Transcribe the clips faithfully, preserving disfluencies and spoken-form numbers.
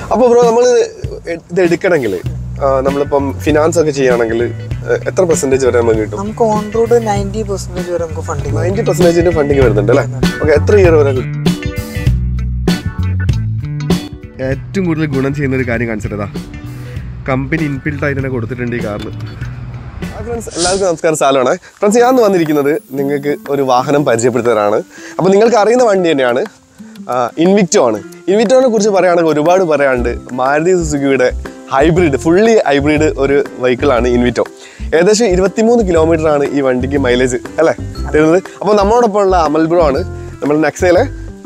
അപ്പോൾ ബ്രോ നമ്മൾ ഇത് എടുക്കണമെങ്കിൽ നമ്മളിപ്പം ഫിനാൻസ് ഒക്കെ ചെയ്യുകയാണെങ്കിൽ എത്ര പെർസെൻറ്റേജ് വരെ നമുക്ക് കിട്ടും? നമുക്ക് ഓൺ റോഡ് നയൻറ്റി പെർസെൻറ്റേജ് വരെ നമുക്ക് ഫണ്ടിങ് നയൻറ്റി പെർസെൻറ്റേജിൻ്റെ ഫണ്ടിങ് വരുന്നുണ്ട് അല്ലേ? ഓക്കെ, എത്ര ഇയർ വരെ കിട്ടും? ഏറ്റവും കൂടുതൽ ഗുണം ചെയ്യുന്ന ഒരു കാര്യം കാണിച്ചിട്ടതാ, കമ്പനി ഇൻബിൽട്ട് ആയിട്ട് തന്നെ കൊടുത്തിട്ടുണ്ട് ഈ കാറിന്. ഫ്രണ്ട്സ്, എല്ലാവർക്കും നമസ്കാരം. സാലാണ് ഫ്രണ്ട്സ്. ഞാൻ വന്നിരിക്കുന്നത് നിങ്ങൾക്ക് ഒരു വാഹനം പരിചയപ്പെടുത്തുന്നതാണ്. അപ്പോൾ നിങ്ങൾക്ക് അറിയുന്ന വണ്ടി തന്നെയാണ്, ഇൻവിക്റ്റോ ആണ്. ഇൻവിക്റ്റോനെ കുറിച്ച് പറയുകയാണെങ്കിൽ ഒരുപാട് പറയാനുണ്ട്. മാരുതി സുസുക്കിയുടെ ഹൈബ്രിഡ്, ഫുള്ളി ഹൈബ്രിഡ് ഒരു വെഹിക്കിളാണ് ഇൻവിക്റ്റോ. ഏകദേശം ഇരുപത്തിമൂന്ന് കിലോമീറ്റർ ആണ് ഈ വണ്ടിക്ക് മൈലേജ് അല്ലേ തരുന്നത്. അപ്പോൾ നമ്മളോടൊപ്പം ഉള്ള അമൽ ബ്രോ ആണ് നമ്മുടെ നെക്സയിലെ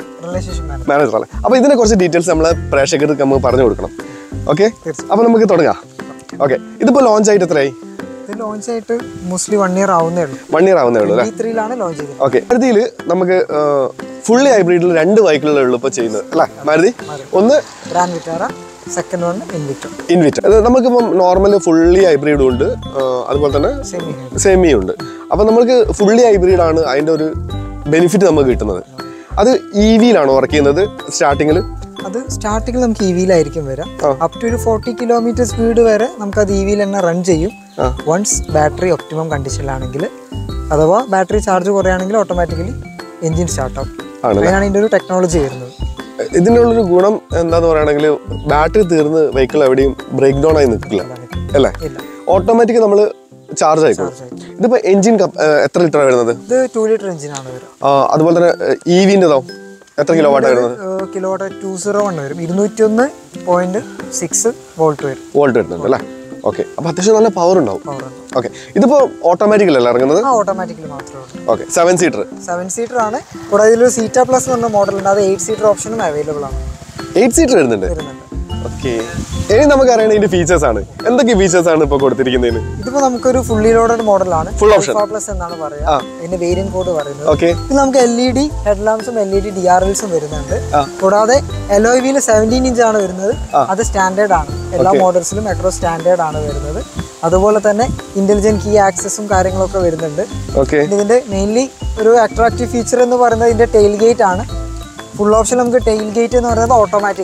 മാനേജറാണ്. അപ്പോൾ ഇതിനെ കുറച്ച് ഡീറ്റെയിൽസ് നമ്മളെ പ്രേക്ഷകർക്ക് നമുക്ക് പറഞ്ഞു കൊടുക്കണം. ഓക്കെ, അപ്പോൾ നമുക്ക് തുടങ്ങാം. ഓക്കെ, ഇതിപ്പോൾ ലോഞ്ച് ആയിട്ട് എത്രയായി? ലോഞ്ച് ആയിട്ട് മോസ്റ്റ്ലി വൺ ഇയർ ആവുന്നേ ഉള്ളൂ. വൺ ഇയർ ആവുന്നേ ഉള്ളൂ അല്ലേ? ലോഞ്ച് ചെയ്തത്. ഓക്കെ, മാരുതിയിൽ നമുക്ക് ഫുള്ളി ഹൈബ്രിഡിൽ രണ്ട് വെഹിക്കിളുകളുള്ളൂ ഇപ്പോൾ ചെയ്യുന്നത് അല്ലേ മാരുതി? ഒന്ന് Grand Vitara, second one Invicto. Invicto അത് നമുക്കിപ്പം നോർമൽ ഫുള്ളി ഹൈബ്രിഡും ഉണ്ട്, അതുപോലെ തന്നെ സെമിയും ഉണ്ട്. അപ്പം നമുക്ക് ഫുള്ളി ഹൈബ്രിഡ് ആണ് അതിൻ്റെ ഒരു ബെനിഫിറ്റ് നമുക്ക് കിട്ടുന്നത്. അത് ഇ വിയിലാണോ വർക്ക് ചെയ്യുന്നത് സ്റ്റാർട്ടിങ്ങിൽ? അത് സ്റ്റാർട്ടിങ്ങിൽ നമുക്ക് ഇ വിയിലായിരിക്കും വരാം. അപ് ടു ഒരു ഫോർട്ടി കിലോമീറ്റർ സ്പീഡ് വരെ നമുക്ക് അത് ഇ വിയിൽ തന്നെ റൺ ചെയ്യും. വൺസ് ബാറ്ററി ഒപ്റ്റിമം കണ്ടീഷനിലാണെങ്കിൽ, അഥവാ ബാറ്ററി ചാർജ് കുറയാണെങ്കിൽ ഓട്ടോമാറ്റിക്കലി എഞ്ചിൻ സ്റ്റാർട്ട് ആവും. അങ്ങനെയാണ് ഇതിൻ്റെ ഒരു ടെക്നോളജി വരുന്നത്. ഇതിൻ്റെ ഉള്ളൊരു ഗുണം എന്താന്ന് പറയുകയാണെങ്കിൽ ബാറ്ററി തീർന്ന് വെഹിക്കിൾ എവിടെയും ബ്രേക്ക് ഡൗൺ ആയി നിൽക്കില്ല അല്ലേ? ഓട്ടോമാറ്റിക് നമ്മൾ ചാർജ് ആയിക്കോളും. ഇതിപ്പോൾ എഞ്ചിൻ എത്ര ലിറ്ററാണ് വരുന്നത്? ഇത് ടു ലിറ്റർ എഞ്ചിനാണ് വരുന്നത്. അതുപോലെ തന്നെ ഇ വിൻ്റെതോ എത്ര കിലോ വാട്ടാണ് വരുന്നത്? Kilo watt two zero one വരും. ഇരുന്നൂറ്റി ഒന്ന് പോയിന്റ് സിക്സ് വോൾട്ട് വരും. വോൾട്ട് വരുന്നുണ്ട് അല്ലേ? ഓക്കെ, അപ്പോൾ അത്യാവശ്യം നല്ല പവർ ഉണ്ടാവും. ഓക്കെ, ഇതിപ്പോൾ ഓട്ടോമാറ്റിക്കലല്ല ഇറങ്ങുന്നത്? ഓട്ടോമാറ്റിക്കലി മാത്രമേ. Okay, seven seater seven seater ആണ്. കൂടാതെ ഇതിലൊരു സീറ്റ പ്ലസ് എന്ന മോഡൽ ഉണ്ട്, അത് എയ്റ്റ് സീറ്റർ ഓപ്ഷനും അവൈലബിൾ ആണ്. എയ്റ്റ് സീറ്റർ വരുന്നുണ്ട്. ഓക്കെ, ഇനി നമുക്ക് അറിയണ ഇതിന്റെ ഫീച്ചേഴ്സ് ആണ്. എന്തൊക്കെ ഫീച്ചേഴ്സ് ആണ് ഇപ്പോൾ കൊടുത്തിരിക്കുന്നതിന്? ഇതിപ്പോ നമുക്കൊരു ഫുള്ളി ലോഡഡ് മോഡലാണ്, ഫുൾ ഓപ്ഷൻ പ്ലസ് എന്നാണ് പറയുക. ഇതിന്റെ വേരിയന്റ് കോഡ് പറയുന്നത്. ഓക്കെ, ഇത് നമുക്ക് എൽ ഇ ഡി ഹെഡ് ലാംപ്സും L E D D R എൽസും വരുന്നുണ്ട്. കൂടാതെ എലോയ് വീല് സെവൻറ്റീൻ ഇഞ്ച് ആണ് വരുന്നത്. അത് സ്റ്റാൻഡേർഡ് ആണ്, എല്ലാ മോഡൽസിലും അക്രോസ് സ്റ്റാൻഡേർഡ് ആണ് വരുന്നത്. അതുപോലെ തന്നെ ഇന്റലിജന്റ് കീ ആക്സസും കാര്യങ്ങളൊക്കെ വരുന്നുണ്ട്. ഇതിന്റെ മെയിൻലി ഒരു അട്രാക്റ്റീവ് ഫീച്ചർ എന്ന് പറയുന്നത് ഇതിന്റെ ടെയിൽ ഗേറ്റ് ആണ്. ഫുൾ ഓപ്ഷൻ നമുക്ക് ടെയിൽ ഗേറ്റ് എന്ന് പറയുന്നത് ഓട്ടോമാറ്റിക്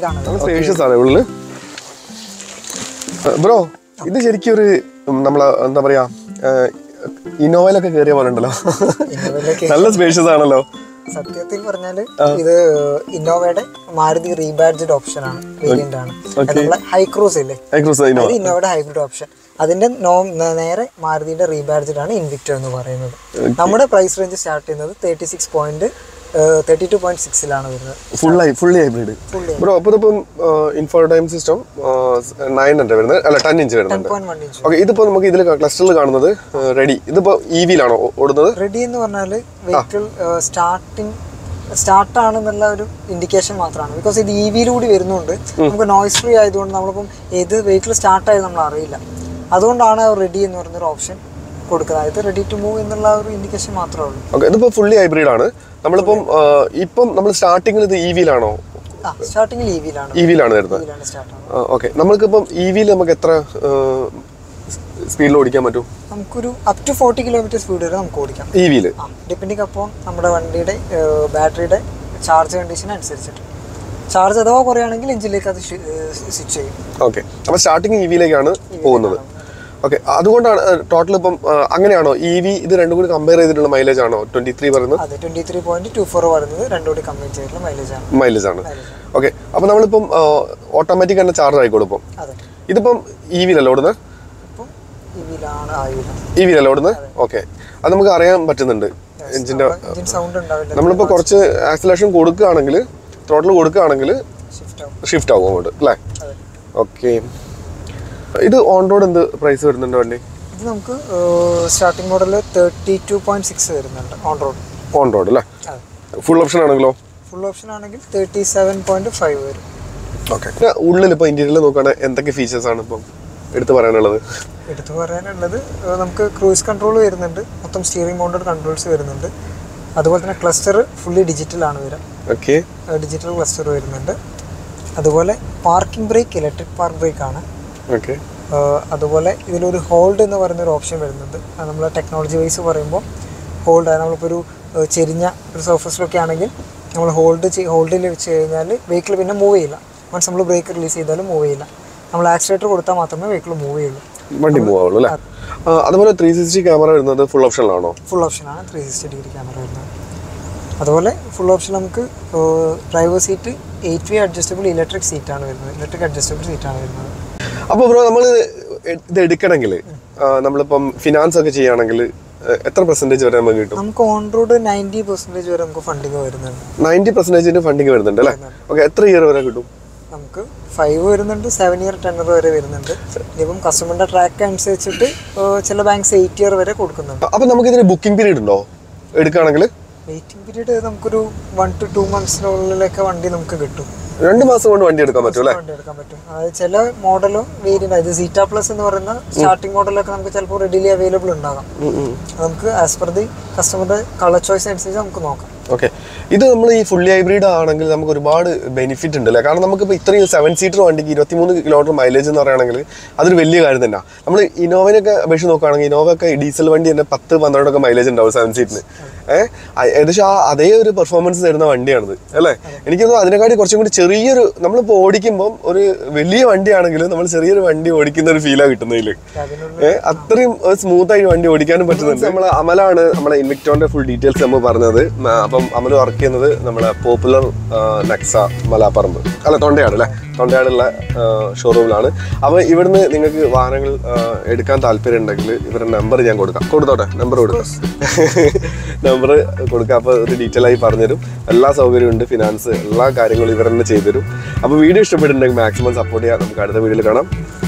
ആണ്. ബ്രോ, ഇത് ശരിക്കും ഒരു നമ്മളെ എന്താ പറയാ ഇന്നോവയിലൊക്കെ കയറിയ പോലെ ഉണ്ടല്ലോ, നല്ല സ്പേഷ്യസ് ആണല്ലോ. സത്യത്തിൽ പറഞ്ഞാല് ഇത് ഇന്നോവയുടെ മാരുതി റീബാഡ്ജ്ഡ് ഓപ്ഷൻ ആണ്, വേരിയന്റ് ആണ്. നമ്മളെ ഹൈക്രൂസ് ഇല്ലേ, ഇന്നോവയുടെ ഹൈബ്രിഡ് ഓപ്ഷൻ, അതിന്റെ നേരെ മാരുതിയുടെ റീബാഡ്ജ്ഡ് ആണ് ഇൻവിക്റ്റോ എന്ന് പറയുന്നത്. നമ്മുടെ പ്രൈസ് റേഞ്ച് സ്റ്റാർട്ട് ചെയ്യുന്നത് thirty six point thirty two point സിക്സിലാണ് വരുന്നത്. Fully fully hybrid bro. അപ്പോൾ ഇതിപ്പം ഇൻഫോർടൈം സിസ്റ്റം നയൻ ഹൺഡ്രഡ് വരുന്നത് അല്ല ടെൻ ഇഞ്ച് വരുന്നുണ്ട്. ഓക്കെ, ഇതിപ്പോൾ നമുക്ക് ഇതിൽ ക്ലസ്റ്ററിൽ കാണുന്നത് റെഡി. ഇതിപ്പോൾ ഇ വിയിലാണോ ഓടുന്നത്? റെഡി എന്ന് പറഞ്ഞാൽ വെഹിക്കിൾ സ്റ്റാർട്ടിങ് സ്റ്റാർട്ടാണെന്നുള്ള ഒരു ഇൻഡിക്കേഷൻ മാത്രമാണ്. ബിക്കോസ് ഇത് ഇ വിയിലൂടെ വരുന്നുണ്ട്, നമുക്ക് നോയ്സ് ഫ്രീ ആയതുകൊണ്ട് നമ്മളിപ്പം ഏത് വെഹിക്കിൾ സ്റ്റാർട്ടായത് നമ്മൾ അറിയില്ല. അതുകൊണ്ടാണ് റെഡി എന്ന് പറയുന്നൊരു ഓപ്ഷൻ കൊടുക്കുന്നത്. ഇത് റെഡി ടു മൂവ് എന്നുള്ള ഒരു ഇൻഡിക്കേഷൻ മാത്രമേ ഉള്ളൂ. ഓക്കെ, ഇതിപ്പോൾ ഫുള്ളി ഹൈബ്രിഡ് ആണ്. നമ്മളിപ്പം ഇപ്പം നമ്മൾ സ്റ്റാർട്ടിങ്ങിൽ ഇത് ഇ വിയിലാണോ? സ്റ്റാർട്ടിങ്ങിൽ ഇ വിയിലാണ് ഇ വിയിലാണ് വരുന്നത്. ഓക്കെ, നമ്മൾക്കിപ്പം ഇ വിയിൽ നമുക്ക് എത്ര സ്പീഡിൽ ഓടിക്കാൻ പറ്റും? നമുക്കൊരു up to forty kilometre speed വരെ നമുക്ക് ഓടിക്കാം ഇ വിയിൽ, ഡിപ്പെൻഡിങ് അപ്പോൾ നമ്മുടെ വണ്ടിയുടെ ബാറ്ററിയുടെ ചാർജ് കണ്ടീഷൻ അനുസരിച്ചിട്ട്. ചാർജ് അഥവാ കുറയാണെങ്കിൽ എഞ്ചിനിലേക്ക് അത് സ്വിച്ച് ചെയ്യും. ഓക്കെ, അപ്പോൾ സ്റ്റാർട്ടിങ് ഇ വിയിലേക്കാണ് പോകുന്നത്. ഓക്കെ, അതുകൊണ്ടാണ് ടോട്ടൽ ഇപ്പം അങ്ങനെയാണോ ഇ വി ഇത് രണ്ടും കൂടി കമ്പയർ ചെയ്തിട്ടുള്ള മൈലേജ് ആണോ ട്വന്റി ത്രീ പറയുന്നത്? അതെ, twenty three point two four പറയുന്നത് രണ്ടും കൂടി കമ്പയർ ചെയ്തിട്ടുള്ള മൈലേജ് ആണ്. മൈലേജ് ആണ്. ഓക്കെ, അപ്പോൾ നമ്മളിപ്പം ഓട്ടോമാറ്റിക് തന്നെ ചാർജ് ആയിക്കോളും. ഇതിപ്പം ഇ വിയിലല്ല ഓടുന്നത്? ഇ വിയിലല്ല ഓടുന്നത്. ഓക്കെ, അത് നമുക്ക് അറിയാൻ പറ്റുന്നുണ്ട് എഞ്ചിന്റെ സൗണ്ട്. നമ്മളിപ്പോൾ കുറച്ച് ആക്സിലേഷൻ കൊടുക്കുകയാണെങ്കിൽ, ത്രോട്ടിൽ കൊടുക്കുകയാണെങ്കിൽ ഷിഫ്റ്റ് ആവും അങ്ങോട്ട് അല്ലേ? ഓക്കെ, ഇത് ഓൺ റോഡ് എന്ത് പ്രൈസ് വരുന്നുണ്ട് വണ്ടി? ഇത് നമുക്ക് starting model thirty two point six വരുന്നുണ്ട് ഓൺ റോഡ്. ഓൺ റോഡ് അല്ലേ? ഫുൾ ഓപ്ഷൻ ആണെങ്കിലോ? ഫുൾ ഓപ്ഷൻ ആണെങ്കിൽ തേർട്ടി സെവൻ പോയിന്റ് ഫൈവ് വരും. ഓക്കെ, ഉള്ളിൽ ഇപ്പോൾ ഇന്റീരിയറിൽ നോക്കുകയാണെങ്കിൽ എന്തൊക്കെ ഫീച്ചേഴ്സ് ആണ് ഇപ്പം എടുത്ത് പറയാനുള്ളത്? എടുത്തു പറയാനുള്ളത് നമുക്ക് ക്രൂയിസ് കൺട്രോൾ വരുന്നുണ്ട്, മൊത്തം സ്റ്റിയറിംഗ് മൗണ്ടഡ് കൺട്രോൾസ് വരുന്നുണ്ട്. അതുപോലെ തന്നെ ക്ലസ്റ്റർ ഫുള്ളി ഡിജിറ്റലാണ് വരിക. ഓക്കെ, ഡിജിറ്റൽ ക്ലസ്റ്റർ വരുന്നുണ്ട്. അതുപോലെ parking brake electric park brake ആണ്. ഓക്കെ, അതുപോലെ ഇതിലൊരു ഹോൾഡ് എന്ന് പറയുന്നൊരു ഓപ്ഷൻ വരുന്നുണ്ട്. നമ്മൾ ടെക്നോളജി വൈസ് പറയുമ്പോൾ ഹോൾഡ്, നമ്മളിപ്പോൾ ഒരു ചെരിഞ്ഞ ഒരു സർഫസിലൊക്കെ ആണെങ്കിൽ നമ്മൾ ഹോൾഡ് ഹോൾഡിൽ വെച്ച് കഴിഞ്ഞാൽ വെഹിക്കിൾ പിന്നെ മൂവ് ചെയ്യില്ല. വൺസ് നമ്മൾ ബ്രേക്ക് റിലീസ് ചെയ്താലും മൂവ് ചെയ്യില്ല. നമ്മൾ ആക്സിലേറ്റർ കൊടുത്താൽ മാത്രമേ വെഹിക്കിൾ മൂവ് ചെയ്യുള്ളൂ, വണ്ടി മൂവ് ആവുള്ളൂ അല്ലേ? അതുപോലെ ത്രീ സിക്സ്റ്റി ക്യാമറ വരുന്നത് ഫുൾ ഓപ്ഷനിലാണോ? ഫുൾ ഓപ്ഷനാണ് ത്രീ സിക്സ്റ്റി ഡിഗ്രി ക്യാമറ വരുന്നത്. അതുപോലെ ഫുൾ ഓപ്ഷൻ നമുക്ക് driver seat eight way adjustable electric സീറ്റാണ് വരുന്നത്, ഇലക്ട്രിക് അഡ്ജസ്റ്റബിൾ സീറ്റാണ് വരുന്നത്. അപ്പോൾ ബ്രോ നമ്മൾ ഇത് എടുക്കണമെങ്കിൽ നമ്മളിപ്പം ഫിനാൻസ് ഒക്കെ ചെയ്യുകയാണെങ്കിൽ എത്ര പെർസെന്റേജ് വരെ നമുക്ക് കിട്ടും? നമുക്ക് ഓൺ റോഡ് നയൻറ്റി പെർസെന്റേജ് വരെ നമുക്ക് ഫണ്ടിങ് വരുന്നുണ്ട്. നയൻറ്റി പെർസെന്റേജിന്റെ ഫണ്ടിങ് വരുന്നുണ്ട് അല്ലേ? ഓക്കെ, എത്ര ഇയർ വരെ കിട്ടും? നമുക്ക് ഫൈവ് വരുന്നുണ്ട്, സെവൻ ഇയർ ടെൻ ഇയർ വരെ വരുന്നുണ്ട്. ഇപ്പം കസ്റ്റമറിന്റെ ട്രാക്ക് അനുസരിച്ചിട്ട് ചില ബാങ്ക്സ് എയ്റ്റ് ഇയർ വരെ കൊടുക്കുന്നുണ്ട്. അപ്പൊ നമുക്ക് ഇതിന് ബുക്കിംഗ് പീരീഡ് ഉണ്ടോ എടുക്കുകയാണെങ്കിൽ? വെയിറ്റിംഗ് പീരീഡ് നമുക്കൊരു വൺ ടു ടു മന്ത്സിനുള്ളിലൊക്കെ വണ്ടി നമുക്ക് കിട്ടും. രണ്ട് മാസം കൊണ്ട് വണ്ടി എടുക്കാൻ പറ്റും അല്ലേ? വണ്ടി എടുക്കാൻ പറ്റും. അതായത് ചില മോഡലും വേരിയന്റ്, അതായത് സീറ്റ പ്ലസ് എന്ന് പറയുന്ന സ്റ്റാർട്ടിംഗ് മോഡലൊക്കെ നമുക്ക് ചിലപ്പോൾ റെഡിലി അവൈലബിൾ ഉണ്ടാകാം. നമുക്ക് ആസ് പെർ ദി കസ്റ്റമറുടെ കളർ ചോയ്സ് അനുസരിച്ച് നമുക്ക് നോക്കാം. ഓക്കെ, ഇത് നമ്മൾ ഈ ഫുള്ളി ഹൈബ്രിഡ് ആണെങ്കിൽ നമുക്ക് ഒരുപാട് ബെനിഫിറ്റ് ഉണ്ട് അല്ലേ? കാരണം നമുക്കിപ്പോൾ ഇത്രയും സെവൻ സീറ്റർ വണ്ടിക്ക് ഇരുപത്തിമൂന്ന് കിലോമീറ്റർ മൈലേജ് എന്ന് പറയുകയാണെങ്കിൽ അതൊരു വലിയ കാര്യം തന്നെ. നമ്മൾ ഇന്നോവനൊക്കെ അപേക്ഷിച്ച് നോക്കുകയാണെങ്കിൽ ഇന്നോവ ഒക്കെ ഡീസൽ വണ്ടി തന്നെ പത്ത് പന്ത്രണ്ടൊക്കെ മൈലേജ് ഉണ്ടാവും സെവൻ സീറ്റിന്. ഏഹ് ഏകദേശം ആ അതേ ഒരു പെർഫോമൻസ് തരുന്ന വണ്ടിയാണിത് അല്ലേ? എനിക്ക് തോന്നുന്നു അതിനെക്കാട്ടി കുറച്ചും കൂടി ചെറിയൊരു, നമ്മളിപ്പോൾ ഓടിക്കുമ്പോൾ ഒരു വലിയ വണ്ടിയാണെങ്കിലും നമ്മൾ ചെറിയൊരു വണ്ടി ഓടിക്കുന്ന ഒരു ഫീലാണ് കിട്ടുന്നതിൽ. ഏഹ് അത്രയും സ്മൂത്ത് ആയിട്ട് വണ്ടി ഓടിക്കാനും പറ്റുന്നുണ്ട്. നമ്മൾ അമലാണ് നമ്മളെ ഇൻവിക്ടോന്റെ ഫുൾ ഡീറ്റെയിൽസ് നമ്മൾ പറഞ്ഞത്. അപ്പം അമൽ വർക്ക് ചെയ്യുന്നത് നമ്മളെ പോപ്പുലർ നെക്സ മലാപ്പറമ്പ് അല്ല തൊണ്ടയാട് അല്ലേ, തൊണ്ടയാടുള്ള ഷോറൂമിലാണ്. അപ്പോൾ ഇവിടുന്ന് നിങ്ങൾക്ക് വാഹനങ്ങൾ എടുക്കാൻ താല്പര്യം ഉണ്ടെങ്കിൽ ഇവരുടെ നമ്പർ ഞാൻ കൊടുക്കാം. കൊടുത്തോട്ടെ, നമ്പർ കൊടുക്കാം, നമ്പർ കൊടുക്കാം. അപ്പോൾ ഒരു ഡീറ്റെയിൽ ആയി പറഞ്ഞുതരും. എല്ലാ സൗകര്യവും ഉണ്ട്, ഫിനാൻസ് എല്ലാ കാര്യങ്ങളും ഇവർ തന്നെ ചെയ്തുതരും. അപ്പോൾ വീഡിയോ ഇഷ്ടപ്പെട്ടിട്ടുണ്ടെങ്കിൽ മാക്സിമം സപ്പോർട്ട് ചെയ്യാം. നമുക്ക് അടുത്ത വീഡിയോയിൽ കാണാം.